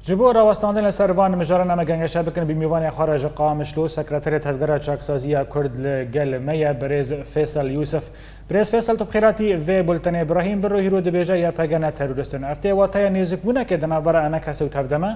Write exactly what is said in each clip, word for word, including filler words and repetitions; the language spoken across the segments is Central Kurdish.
جبو راوستاندن لسروان مجارنا مگنگشه بکن بیمیوانی خارج قامشلو سکرتری تفگرا چاکسازی کرد لگل میا برز فیصل یوسف برز فیصل تو بخیراتی و بولتن ابراهیم برو هیرو دبیجه یا پگنه تروریستن افته واتای نیزک بونه که دنابرا انا کسی و تفدمه؟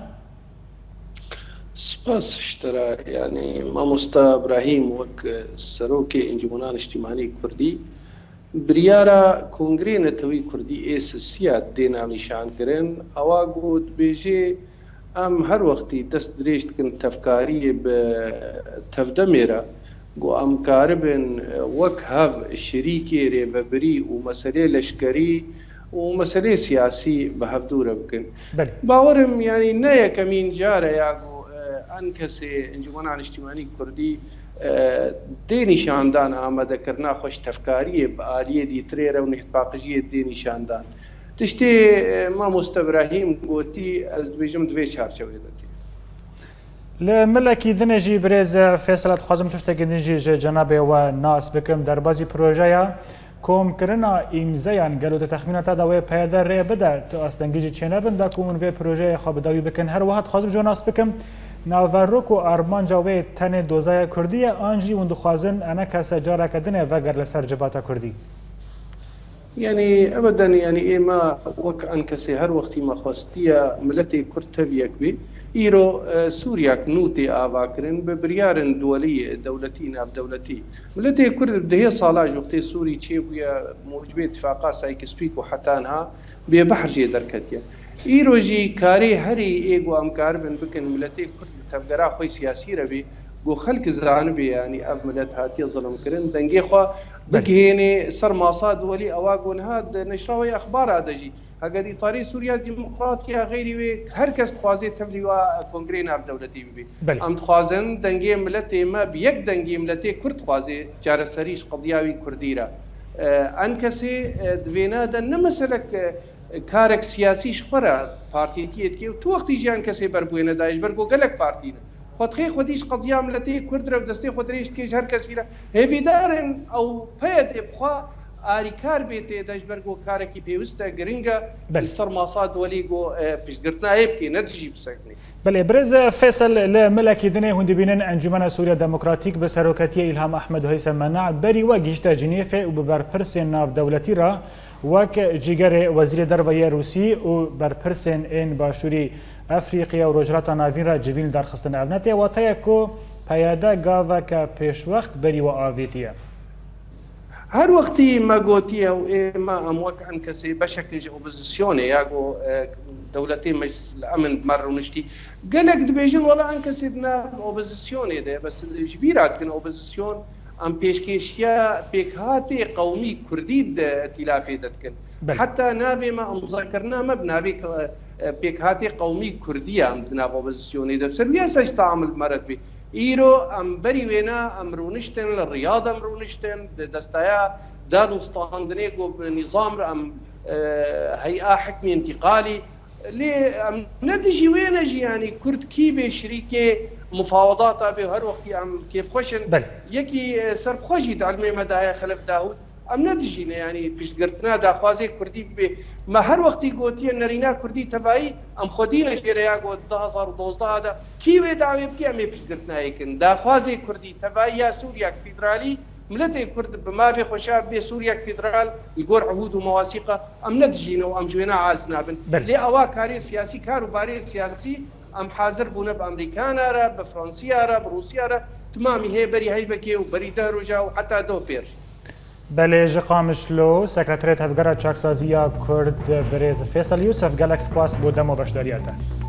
سپاس اشترا يعني ماموستا ابراهيم وك سروكي انجمنان اجتماعي كردي بريارا كونغرين توي كردي اس سيات دينا نشان كرن اواغود بيجي ام هر وقتي دست دريشت كن تفكاري بتفدميرا جو ام كاربن وك هاف الشريكي ريبري ومسألة لشكري ومسألة سياسي بهفدورة بكن باورم يعني نايا كمين جارة ياغو انکسی انجمنان اجتماعی کردی دینی شاندان آمده کرنا خوش تفکاری بعالیه دی تریره و نحتفاقیه دینی شاندان تشتی ما مستبراهیم گوتی از دویجم دوی چارچوی داتی لملکی دنجی برز فیصلت خوازم توشتا گدنجی جناب و ناس بکم در بازی پروژه کوم کرنا امزایان گلو تخمینات داوی پیاده ری بده تو استنگیجی چنه بنده کومن و پروژه خواب داوی بکن هر وقت خوازم جو ناس بکم ناوروک و آرمان جاوی تن دوزای کردی آنجی و دخوازن انا کس جارا کدنه وگر لسر جباتا کردی يعني ابدا يعني ايما وك انكسي هر وقت ما خواستيا ملتي كرتبيك بي ايرو سوريا كنوتي افاكرن ببريارن دولي دولتين اب دولتي ملتي كرد ده صالاج وقت سوري تشيبيا موجبه اتفاقات سايك سبيك وحتانها ببحر جي دركتيا ايرو جي كاري هري ايغو امكار بن بكن ملتي كرد تفقرا خوي سياسي ربي جو خلق زانبي يعني اب ملت هاتي ظلم كرن دنجي خو بكيني سر ماصاد ولي اواغون هاد نشراوي اخبار هذا هاجدي طريق سوريا الديمقراطيه غيري هر كس خوازي تبليوا كونغرينا بدولتي بي ام خوازن دنجي ملتي ما بيك دنجي ملتي كرد خوازي جارسريش قضياوي كرديرا انكسي دوينا دن مسلك كارك سياسي شخرا بارتيتيت كي تو وقت يجي انكسي بربوينا دايش برغو قالك بارتينا خدخي خديش قضيه ملتي كرد رو دستي خدريش كي هر كسيره هيفي دارن او فيد ابخا آریکار بیتی داشبرگو کاری کی پیوسته گرینگا سر ماساد ولیگو پیشگرتنا ایب کی نتیجی بسکنی. بله برز فیصل لملکی دنیا هندی بینن انجمن سوریا دموکراتیک به سروکتی الهام احمد و هیثم مناع بری و گیشت جنیف و برپرسین ناف دولتی را وک جگر وزیر درویه روسی و برپرسین این باشوری افریقیا و روجرات ناوین را جوین درخستن ابنتی و تایکو پیاده گاو که پیش وقت بری و آویتیه. هر وقتی ما قوتي او ما اموك عن كسي بشكل اوبوزيسيوني ياغو دولتي مجلس الامن مره ونشتي قالك دبيجن ولا عن كسيدنا اوبوزيسيوني ده بس جبيرات كن اوبوزيسيون ام بيشكيشيا بيكهاتي قومي كرديد ائتلافي دتكن حتى نابي ما مذكرنا ما بنابي بيكهاتي قومي كرديه ام بنا اوبوزيسيوني ده سربيا سيستعمل مرض بي ايرو ام بري وينا ام رونشتن للرياضه ام رونشتن دستايا دانو ستاندنيغو بنظام ام هيئه حكمي انتقالي لي ام ندجي وين اجي يعني كرد كيبه شريكه مفاوضات به هر وقت ام كيف خوشن يكي سر خوشي تعلمي مدايا خلف داود ام ندجي يعني فيش قرتنا دا خوازي كردي ما هر وقت قوتي نرينا كردي تبعي ام خدينا شيريا قوت ألفين واثني عشر هذا كيف دعوي بكي ام فيش قرتنا يكن دا خوازي كردي تبعي يا سوريا فيدرالي ملتي كرد بما في خشاب بسوريا فيدرال يقول عهود ومواثيق ام ندجينا وام جوينا عازنا بن لي اوا كاري سياسي كارو باري سياسي ام حاضر بونا بامريكانا را بفرنسيا را بروسيا را تمامي هي بري هي بكي وبري داروجا وحتى دو بيرش بله جقامشلو سکرتریت هفگرا چاکسازی کرد برز فیصل یوسف گلکس پاس بودم و بشداریته